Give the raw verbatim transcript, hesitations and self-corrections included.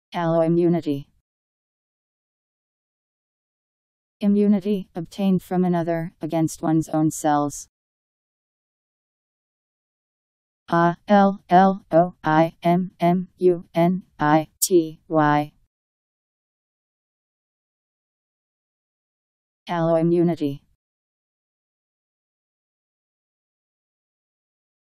Alloimmunity. Immunity, obtained from another, against one's own cells. A L L O I M M U N I T Y. Alloimmunity.